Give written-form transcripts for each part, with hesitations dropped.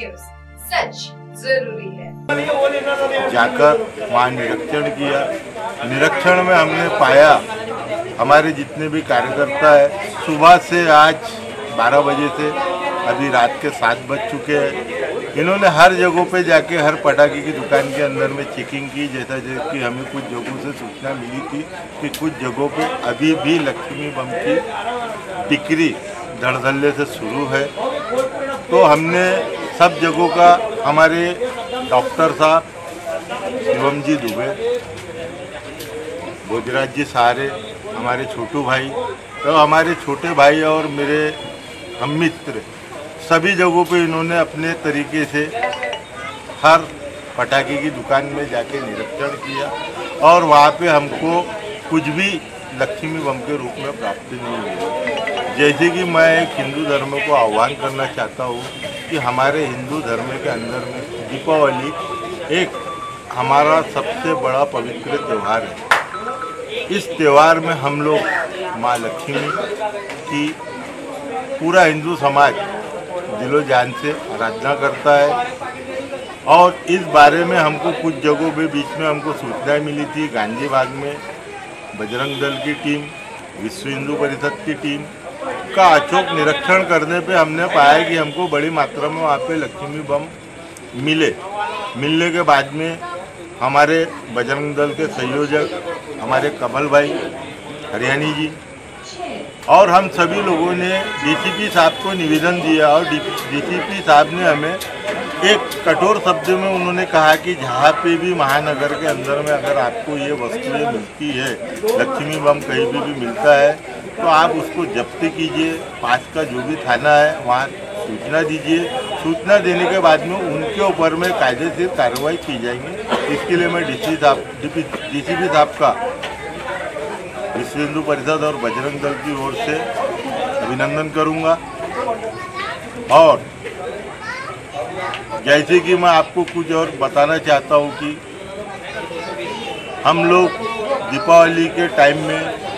News, सच जरूरी है। जाकर वहाँ निरीक्षण किया। निरीक्षण में हमने पाया हमारे जितने भी कार्यकर्ता है सुबह से आज 12 बजे से अभी रात के 7 बज चुके हैं। इन्होंने हर जगहों पे जाके हर पटाखे की दुकान के अंदर में चेकिंग की। जैसा कि हमें कुछ जगहों से सूचना मिली थी कि कुछ जगहों पे अभी भी लक्ष्मी बम की बिक्री धड़धल्ले से शुरू है। तो हमने सब जगहों का हमारे डॉक्टर साहब शिवम जी दुबे, भोजराज जी सारे, हमारे छोटू भाई, तो हमारे छोटे भाई और मेरे हम मित्र सभी जगहों पे इन्होंने अपने तरीके से हर पटाखे की दुकान में जाके निरीक्षण किया और वहाँ पे हमको कुछ भी लक्ष्मी बम के रूप में प्राप्ति नहीं हुई। जैसे कि मैं एक हिंदू धर्म को आह्वान करना चाहता हूँ कि हमारे हिंदू धर्म के अंदर में दीपावली एक हमारा सबसे बड़ा पवित्र त्यौहार है। इस त्यौहार में हम लोग माँ लक्ष्मी की पूरा हिंदू समाज दिलो जान से आराधना करता है। और इस बारे में हमको कुछ जगहों पे बीच में हमको सूचनाएं मिली थी। गांधी बाग में बजरंग दल की टीम, विश्व हिंदू परिषद की टीम का अचूक निरीक्षण करने पे हमने पाया कि हमको बड़ी मात्रा में वहाँ पे लक्ष्मी बम मिलने के बाद में हमारे बजरंग दल के संयोजक हमारे कमल भाई हरियाणी जी और हम सभी लोगों ने डीसीपी साहब को निवेदन दिया और डीसीपी साहब ने हमें एक कठोर शब्द में उन्होंने कहा कि जहाँ पे भी महानगर के अंदर में अगर आपको ये वस्तुएं मिलती है, लक्ष्मी बम कहीं भी मिलता है, तो आप उसको जब्त कीजिए। पास का जो भी थाना है वहाँ सूचना दीजिए। सूचना देने के बाद में उनके ऊपर में कायदेशीर कार्रवाई की जाएगी। इसके लिए मैं डीसीपी साहब का विश्व हिंदू परिषद और बजरंग दल की ओर से अभिनंदन करूंगा। और जैसे कि मैं आपको कुछ और बताना चाहता हूं कि हम लोग दीपावली के टाइम में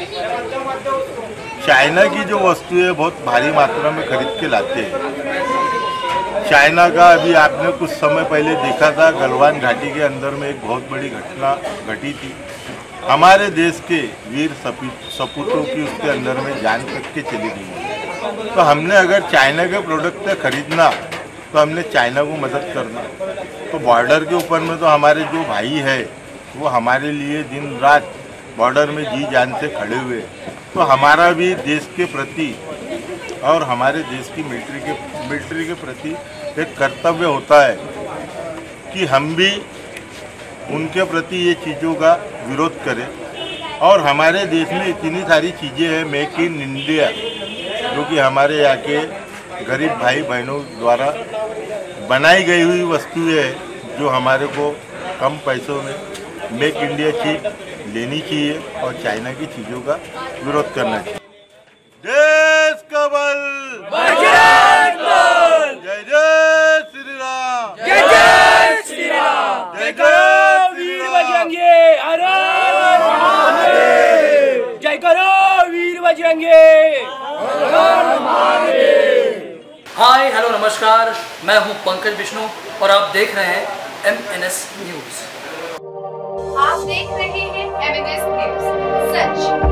चाइना की जो वस्तुएं बहुत भारी मात्रा में खरीद के लाते हैं। चाइना का अभी आपने कुछ समय पहले देखा था, गलवान घाटी के अंदर में एक बहुत बड़ी घटना घटी थी। हमारे देश के वीर सपूतों की उसके अंदर में जान तक के चली गई। तो हमने अगर चाइना के प्रोडक्ट खरीदना तो हमने चाइना को मदद करना। तो बॉर्डर के ऊपर में तो हमारे जो भाई है वो हमारे लिए दिन रात बॉर्डर में जी जान से खड़े हुए। तो हमारा भी देश के प्रति और हमारे देश की मिलिट्री के प्रति एक कर्तव्य होता है कि हम भी उनके प्रति ये चीज़ों का विरोध करें। और हमारे देश में इतनी सारी चीज़ें हैं मेक इन इंडिया जो कि हमारे यहाँ के गरीब भाई बहनों द्वारा बनाई गई हुई वस्तुएं हैं जो हमारे को कम पैसों में मेक इंडिया चीज लेनी चाहिए और चाइना की चीज़ों का विरोध करना चाहिए। देश का बल बजरंग दल, जय जय श्री राम, जय जय श्री राम, जय करो वीर बजरंगी, हर हर महादेव, जय करो वीर बजरंगी, हर हर महादेव। हाय हेलो नमस्कार, मैं हूं पंकज विष्णु और आप देख रहे हैं MNS न्यूज। आप देख रहे हैं MNS न्यूज, सच